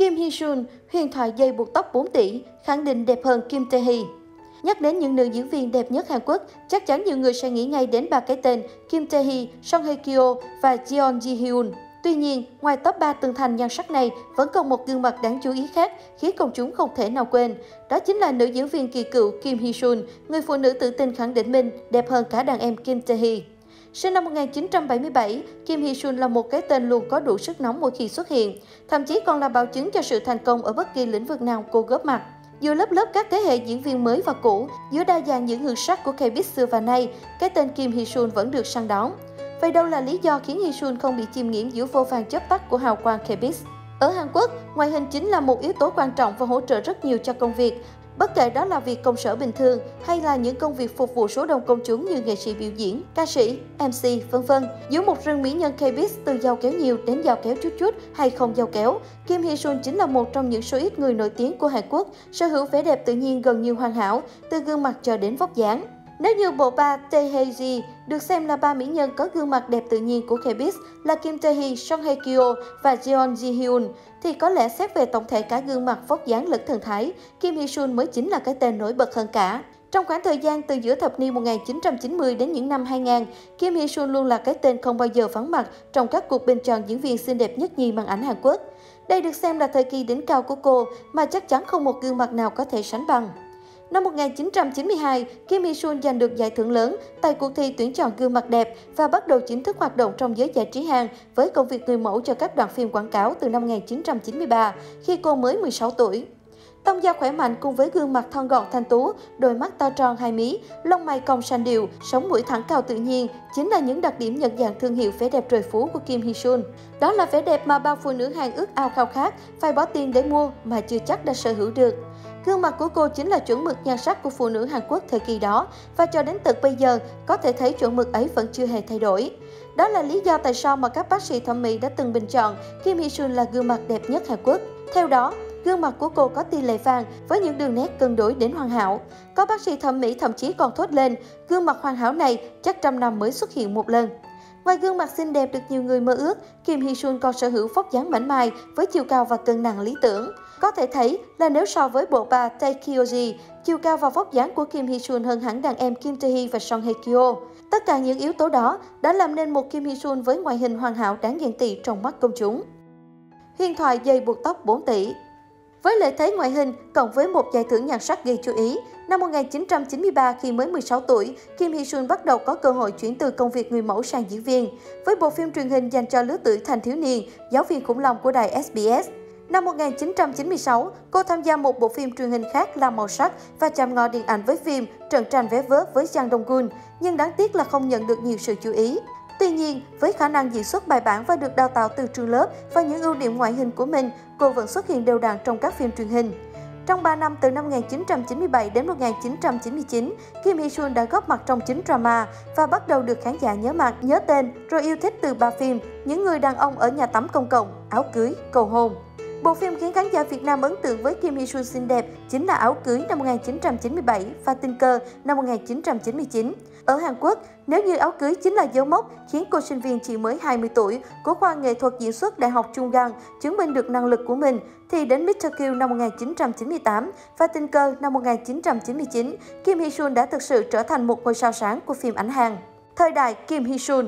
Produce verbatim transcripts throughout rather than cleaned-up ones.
Kim Hee-sun, huyền thoại dây buộc tóc bốn tỷ, khẳng định đẹp hơn Kim Tae-hee. Nhắc đến những nữ diễn viên đẹp nhất Hàn Quốc, chắc chắn nhiều người sẽ nghĩ ngay đến ba cái tên Kim Tae-hee, Song Hye-kyo và Jeon Ji-hyun. Tuy nhiên, ngoài top ba tường thành nhan sắc này, vẫn còn một gương mặt đáng chú ý khác khiến công chúng không thể nào quên. Đó chính là nữ diễn viên kỳ cựu Kim Hee-sun, người phụ nữ tự tin khẳng định mình đẹp hơn cả đàn em Kim Tae-hee. Sinh năm một nghìn chín trăm bảy mươi bảy, Kim Hee-sun là một cái tên luôn có đủ sức nóng mỗi khi xuất hiện, thậm chí còn là bảo chứng cho sự thành công ở bất kỳ lĩnh vực nào cô góp mặt. Dù lớp lớp các thế hệ diễn viên mới và cũ, giữa đa dạng những hương sắc của K-pop xưa và nay, cái tên Kim Hee-sun vẫn được săn đón. Vậy đâu là lý do khiến Hee-sun không bị chìm nghiễm giữa vô vàn chớp tắt của hào quang K-pop? Ở Hàn Quốc, ngoại hình chính là một yếu tố quan trọng và hỗ trợ rất nhiều cho công việc. Bất kể đó là việc công sở bình thường hay là những công việc phục vụ số đông công chúng như nghệ sĩ biểu diễn, ca sĩ, em xê, vân vân. Giữa một rừng mỹ nhân K-pop từ giàu kéo nhiều đến giàu kéo chút chút hay không giàu kéo, Kim Hee-sun chính là một trong những số ít người nổi tiếng của Hàn Quốc sở hữu vẻ đẹp tự nhiên gần như hoàn hảo, từ gương mặt cho đến vóc dáng. Nếu như bộ ba Tae-hee được xem là ba mỹ nhân có gương mặt đẹp tự nhiên của K-pop là Kim Tae-hee, Song Hye-kyo và Jeon Ji-hyun, thì có lẽ xét về tổng thể cả gương mặt, vóc dáng lẫn thần thái, Kim Hee-sun mới chính là cái tên nổi bật hơn cả. Trong khoảng thời gian từ giữa thập niên một nghìn chín trăm chín mươi đến những năm hai nghìn, Kim Hee-sun luôn là cái tên không bao giờ vắng mặt trong các cuộc bình chọn diễn viên xinh đẹp nhất nhì màn ảnh Hàn Quốc. Đây được xem là thời kỳ đỉnh cao của cô mà chắc chắn không một gương mặt nào có thể sánh bằng. Năm một nghìn chín trăm chín mươi hai, Kim Hee-sun giành được giải thưởng lớn tại cuộc thi tuyển chọn gương mặt đẹp và bắt đầu chính thức hoạt động trong giới giải trí Hàn với công việc người mẫu cho các đoạn phim quảng cáo từ năm một nghìn chín trăm chín mươi ba, khi cô mới mười sáu tuổi. Tông da khỏe mạnh cùng với gương mặt thon gọn thanh tú, đôi mắt to tròn hai mí, lông mày cong săn đều, sống mũi thẳng cao tự nhiên chính là những đặc điểm nhận dạng thương hiệu vẻ đẹp trời phú của Kim Hee-sun. Đó là vẻ đẹp mà bao phụ nữ Hàn ước ao khao khát, phải bỏ tiền để mua mà chưa chắc đã sở hữu được. Gương mặt của cô chính là chuẩn mực nhan sắc của phụ nữ Hàn Quốc thời kỳ đó và cho đến tận bây giờ có thể thấy chuẩn mực ấy vẫn chưa hề thay đổi. Đó là lý do tại sao mà các bác sĩ thẩm mỹ đã từng bình chọn Kim Hee-sun là gương mặt đẹp nhất Hàn Quốc. Theo đó, gương mặt của cô có tỷ lệ vàng với những đường nét cân đối đến hoàn hảo. Có bác sĩ thẩm mỹ thậm chí còn thốt lên, gương mặt hoàn hảo này chắc trăm năm mới xuất hiện một lần. Ngoài gương mặt xinh đẹp được nhiều người mơ ước, Kim Hee-sun còn sở hữu vóc dáng mảnh mai với chiều cao và cân nặng lý tưởng. Có thể thấy là nếu so với bộ ba Tae-kyo, chiều cao và vóc dáng của Kim Hee-sun hơn hẳn đàn em Kim Tae-hee và Song Hye-kyo. Tất cả những yếu tố đó đã làm nên một Kim Hee-sun với ngoại hình hoàn hảo đáng ghen tị trong mắt công chúng. Huyền thoại dây buộc tóc bốn tỷ. Với lợi thế ngoại hình cộng với một giải thưởng nhan sắc gây chú ý, năm một nghìn chín trăm chín mươi ba khi mới mười sáu tuổi, Kim Hee-sun bắt đầu có cơ hội chuyển từ công việc người mẫu sang diễn viên, với bộ phim truyền hình dành cho lứa tuổi thanh thiếu niên, Giáo viên khủng long của đài ét bê ét. Năm một nghìn chín trăm chín mươi sáu, cô tham gia một bộ phim truyền hình khác là Màu sắc và chạm ngõ điện ảnh với phim Trận tranh vé vớt với Jang Dong-gun, nhưng đáng tiếc là không nhận được nhiều sự chú ý. Tuy nhiên, với khả năng diễn xuất bài bản và được đào tạo từ trường lớp và những ưu điểm ngoại hình của mình, cô vẫn xuất hiện đều đặn trong các phim truyền hình. Trong ba năm từ năm một nghìn chín trăm chín mươi bảy đến một nghìn chín trăm chín mươi chín, Kim Hee-sun đã góp mặt trong chín drama và bắt đầu được khán giả nhớ mặt, nhớ tên rồi yêu thích từ ba phim Những người đàn ông ở nhà tắm công cộng, Áo cưới, Cầu hôn. Bộ phim khiến khán giả Việt Nam ấn tượng với Kim Hee-sun xinh đẹp chính là Áo cưới năm một nghìn chín trăm chín mươi bảy và Tình cờ năm một nghìn chín trăm chín mươi chín. Ở Hàn Quốc, nếu như Áo cưới chính là dấu mốc khiến cô sinh viên chỉ mới hai mươi tuổi của khoa nghệ thuật diễn xuất Đại học Chunggang chứng minh được năng lực của mình, thì đến mít tơ Kill năm một nghìn chín trăm chín mươi tám và Tình cờ năm một nghìn chín trăm chín mươi chín, Kim Hee-sun đã thực sự trở thành một ngôi sao sáng của phim ảnh Hàn. Thời đại Kim Hee-sun.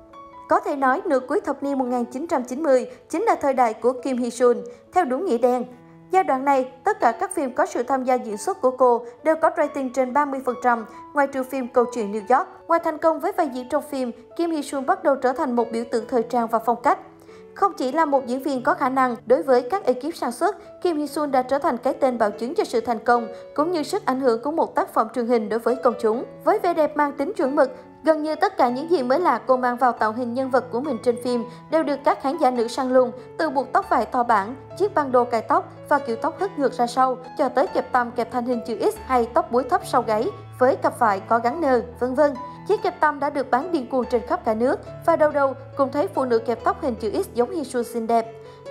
Có thể nói nửa cuối thập niên một nghìn chín trăm chín mươi chính là thời đại của Kim Hee-sun, theo đúng nghĩa đen. Giai đoạn này, tất cả các phim có sự tham gia diễn xuất của cô đều có rating trên ba mươi phần trăm, ngoài trừ phim Câu chuyện New York. Ngoài thành công với vai diễn trong phim, Kim Hee-sun bắt đầu trở thành một biểu tượng thời trang và phong cách. Không chỉ là một diễn viên có khả năng, đối với các ekip sản xuất, Kim Hee-sun đã trở thành cái tên bảo chứng cho sự thành công, cũng như sức ảnh hưởng của một tác phẩm truyền hình đối với công chúng. Với vẻ đẹp mang tính chuẩn mực, gần như tất cả những gì mới lạ cô mang vào tạo hình nhân vật của mình trên phim đều được các khán giả nữ săn lùng, từ buộc tóc vải to bản, chiếc băng đô cài tóc và kiểu tóc hất ngược ra sau, cho tới kẹp tăm kẹp thành hình chữ X hay tóc búi thấp sau gáy với cặp vải có gắn nơ, vân vân. Chiếc kẹp tăm đã được bán điên cuồng trên khắp cả nước và đâu đâu cũng thấy phụ nữ kẹp tóc hình chữ X giống Hee-sun xinh đẹp.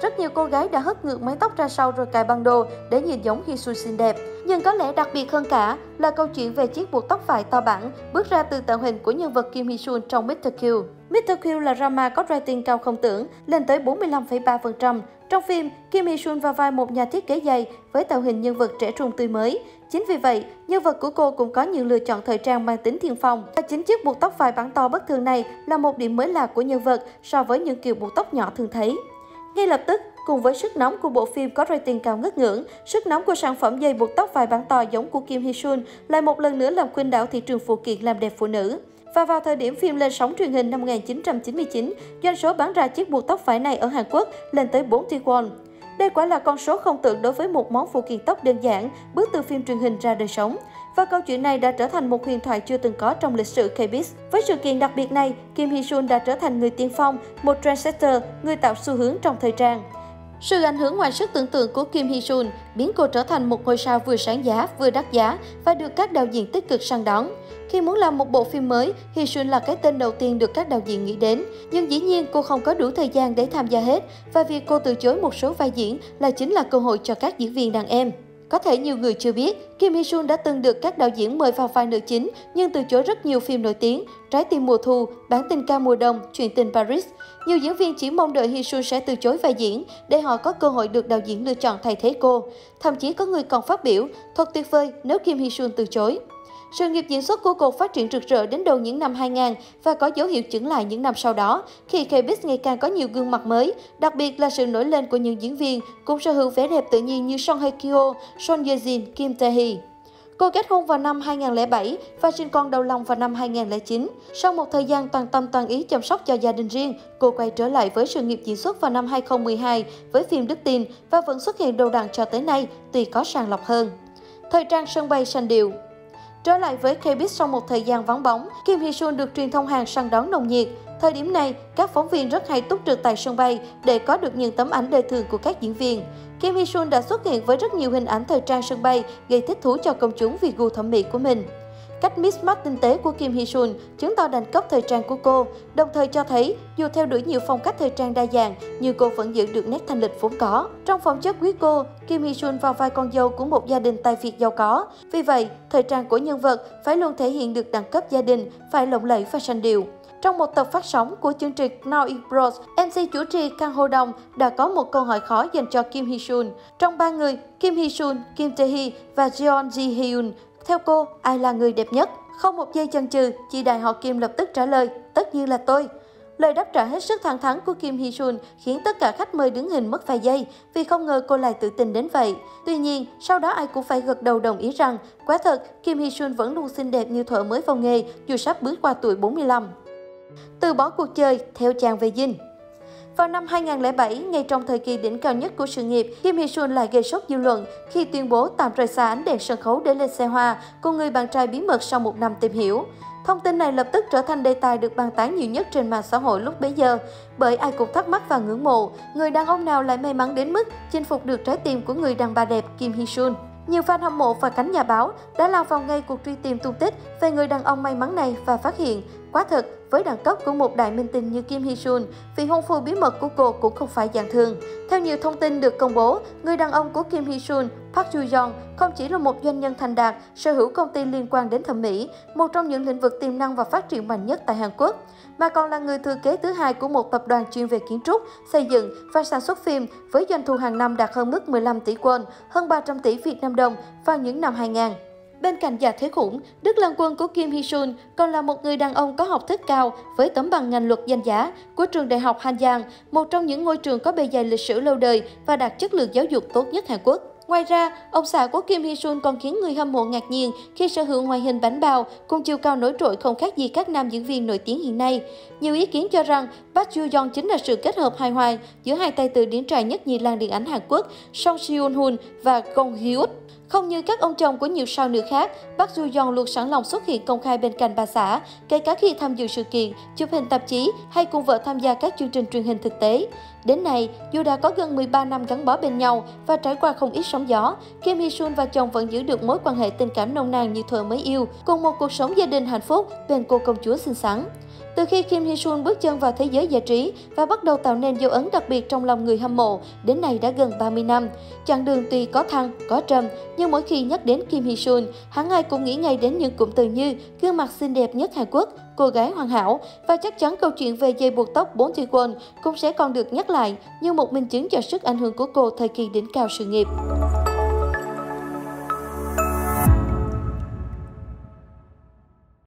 Rất nhiều cô gái đã hất ngược mái tóc ra sau rồi cài băng đồ để nhìn giống Hee-sun xinh đẹp. Nhưng có lẽ đặc biệt hơn cả là câu chuyện về chiếc buộc tóc vải to bản bước ra từ tạo hình của nhân vật Kim Hee-sun trong mít tơ Kill. mít tơ Kill là drama có rating cao không tưởng, lên tới bốn mươi lăm phẩy ba phần trăm. Trong phim, Kim Hee-sun vào vai một nhà thiết kế giày với tạo hình nhân vật trẻ trung tươi mới. Chính vì vậy, nhân vật của cô cũng có những lựa chọn thời trang mang tính tiên phong. Và chính chiếc buộc tóc vải bản to bất thường này là một điểm mới lạ của nhân vật so với những kiểu buộc tóc nhỏ thường thấy. Ngay lập tức, cùng với sức nóng của bộ phim có rating cao ngất ngưỡng, sức nóng của sản phẩm dây buộc tóc vải bản to giống của Kim Hee-sun lại một lần nữa làm khuynh đảo thị trường phụ kiện làm đẹp phụ nữ. Và vào thời điểm phim lên sóng truyền hình năm một nghìn chín trăm chín mươi chín, doanh số bán ra chiếc buộc tóc vải này ở Hàn Quốc lên tới bốn tỷ won. Đây quả là con số không tưởng đối với một món phụ kiện tóc đơn giản, bước từ phim truyền hình ra đời sống. Và câu chuyện này đã trở thành một huyền thoại chưa từng có trong lịch sử K-pop. Với sự kiện đặc biệt này, Kim Hee-sun đã trở thành người tiên phong, một trendsetter, người tạo xu hướng trong thời trang. Sự ảnh hưởng ngoài sức tưởng tượng của Kim Hee-sun biến cô trở thành một ngôi sao vừa sáng giá, vừa đắt giá và được các đạo diễn tích cực săn đón. Khi muốn làm một bộ phim mới, Hee-sun là cái tên đầu tiên được các đạo diễn nghĩ đến. Nhưng dĩ nhiên cô không có đủ thời gian để tham gia hết và việc cô từ chối một số vai diễn là chính là cơ hội cho các diễn viên đàn em. Có thể nhiều người chưa biết, Kim Hee-sun đã từng được các đạo diễn mời vào vai nữ chính nhưng từ chối rất nhiều phim nổi tiếng, Trái tim mùa thu, Bản tình ca mùa đông, Chuyện tình Paris. Nhiều diễn viên chỉ mong đợi Hee-sun sẽ từ chối vai diễn để họ có cơ hội được đạo diễn lựa chọn thay thế cô. Thậm chí có người còn phát biểu, thật tuyệt vời nếu Kim Hee-sun từ chối. Sự nghiệp diễn xuất của cô phát triển rực rỡ đến đầu những năm hai nghìn và có dấu hiệu chững lại những năm sau đó, khi K-pop ngày càng có nhiều gương mặt mới, đặc biệt là sự nổi lên của những diễn viên cũng sở hữu vẻ đẹp tự nhiên như Song Hye Kyo, Son Ye Jin, Kim Tae Hee. Cô kết hôn vào năm hai nghìn không trăm lẻ bảy và sinh con đầu lòng vào năm hai nghìn không trăm lẻ chín. Sau một thời gian toàn tâm toàn ý chăm sóc cho gia đình riêng, cô quay trở lại với sự nghiệp diễn xuất vào năm hai nghìn không trăm mười hai với phim Đức Tin và vẫn xuất hiện đều đặn cho tới nay, tuy có sàng lọc hơn. Thời trang sân bay sanh điệu. Trở lại với K-pop sau một thời gian vắng bóng, Kim Hee-sun được truyền thông Hàn săn đón nồng nhiệt. Thời điểm này, các phóng viên rất hay túc trực tại sân bay để có được những tấm ảnh đời thường của các diễn viên. Kim Hee-sun đã xuất hiện với rất nhiều hình ảnh thời trang sân bay gây thích thú cho công chúng vì gu thẩm mỹ của mình. Cách mix match tinh tế của Kim Hee-sun chứng tỏ đẳng cấp thời trang của cô, đồng thời cho thấy dù theo đuổi nhiều phong cách thời trang đa dạng, nhưng cô vẫn giữ được nét thanh lịch vốn có. Trong phẩm chất quý cô, Kim Hee-sun vào vai con dâu của một gia đình tài phiệt giàu có. Vì vậy, thời trang của nhân vật phải luôn thể hiện được đẳng cấp gia đình, phải lộng lẫy và sanh điệu. Trong một tập phát sóng của chương trình Now It Bros, em xê chủ trì Kang Ho Dong đã có một câu hỏi khó dành cho Kim Hee-sun. Trong ba người, Kim Hee-sun, Kim Tae Hee và Jeon Ji Hyun, theo cô, ai là người đẹp nhất? Không một giây chần chừ, chị đại họ Kim lập tức trả lời, tất nhiên là tôi. Lời đáp trả hết sức thẳng thắn của Kim Hee-sun khiến tất cả khách mời đứng hình mất vài giây vì không ngờ cô lại tự tin đến vậy. Tuy nhiên, sau đó ai cũng phải gật đầu đồng ý rằng, quả thật, Kim Hee-sun vẫn luôn xinh đẹp như thuở mới vào nghề dù sắp bước qua tuổi bốn mươi lăm. Từ bỏ cuộc chơi, theo chàng về dinh. Vào năm hai nghìn không trăm lẻ bảy, ngay trong thời kỳ đỉnh cao nhất của sự nghiệp, Kim Hee-sun lại gây sốt dư luận khi tuyên bố tạm rời xa ánh đèn sân khấu để lên xe hoa cùng người bạn trai bí mật sau một năm tìm hiểu. Thông tin này lập tức trở thành đề tài được bàn tán nhiều nhất trên mạng xã hội lúc bấy giờ, bởi ai cũng thắc mắc và ngưỡng mộ người đàn ông nào lại may mắn đến mức chinh phục được trái tim của người đàn bà đẹp Kim Hee-sun. Nhiều fan hâm mộ và cánh nhà báo đã lao vào ngay cuộc truy tìm tung tích về người đàn ông may mắn này và phát hiện, quả thật, với đẳng cấp của một đại minh tinh như Kim Hee-sun, vị hôn phu bí mật của cô cũng không phải dạng thường. Theo nhiều thông tin được công bố, người đàn ông của Kim Hee-sun, Park Joo-young, không chỉ là một doanh nhân thành đạt, sở hữu công ty liên quan đến thẩm mỹ, một trong những lĩnh vực tiềm năng và phát triển mạnh nhất tại Hàn Quốc, mà còn là người thừa kế thứ hai của một tập đoàn chuyên về kiến trúc, xây dựng và sản xuất phim với doanh thu hàng năm đạt hơn mức mười lăm tỷ won, hơn ba trăm tỷ Việt Nam đồng vào những năm hai nghìn. Bên cạnh gia thế khủng, Đức Lang Quân của Kim Hee-sun còn là một người đàn ông có học thức cao với tấm bằng ngành luật danh giá của trường đại học Hanyang, một trong những ngôi trường có bề dày lịch sử lâu đời và đạt chất lượng giáo dục tốt nhất Hàn Quốc. Ngoài ra, ông xã của Kim Hee-sun còn khiến người hâm mộ ngạc nhiên khi sở hữu ngoại hình bánh bao cùng chiều cao nổi trội không khác gì các nam diễn viên nổi tiếng hiện nay. Nhiều ý kiến cho rằng Park Joo-young chính là sự kết hợp hài hòa giữa hai tài tử điển trai nhất nhì làng điện ảnh Hàn Quốc Song Seon-hun và Gong Hye-ut. Không như các ông chồng của nhiều sao nữ khác, Park Joo-young luôn sẵn lòng xuất hiện công khai bên cạnh bà xã, kể cả khi tham dự sự kiện, chụp hình tạp chí hay cùng vợ tham gia các chương trình truyền hình thực tế. Đến nay, dù đã có gần mười ba năm gắn bó bên nhau và trải qua không ít sóng gió, Kim Hee-sun và chồng vẫn giữ được mối quan hệ tình cảm nồng nàn như thuở mới yêu, cùng một cuộc sống gia đình hạnh phúc bên cô công chúa xinh xắn. Từ khi Kim Hee Sun bước chân vào thế giới giải trí và bắt đầu tạo nên dấu ấn đặc biệt trong lòng người hâm mộ, đến nay đã gần ba mươi năm. Chặng đường tuy có thăng, có trầm, nhưng mỗi khi nhắc đến Kim Hee Sun, hẳn ai cũng nghĩ ngay đến những cụm từ như gương mặt xinh đẹp nhất Hàn Quốc, cô gái hoàn hảo, và chắc chắn câu chuyện về dây buộc tóc bốn tỷ won cũng sẽ còn được nhắc lại như một minh chứng cho sức ảnh hưởng của cô thời kỳ đỉnh cao sự nghiệp.